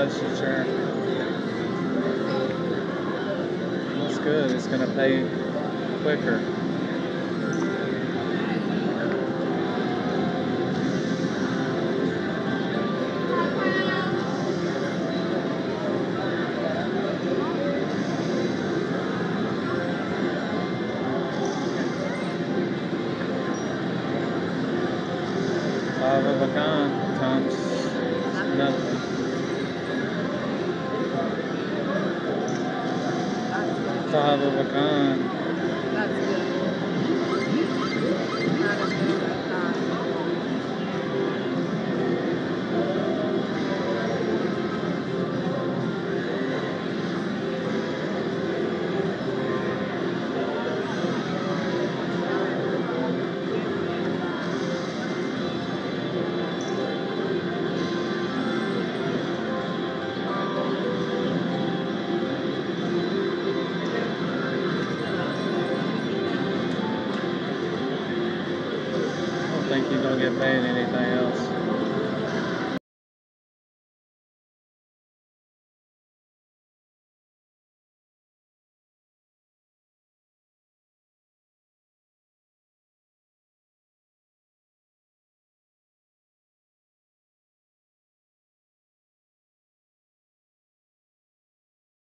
touch the chair. That's good. It's gonna pay quicker. Five of a kind times nothing. Five of a kind. That's good. Not as good as I thought. I don't think you're gonna get paid anything else.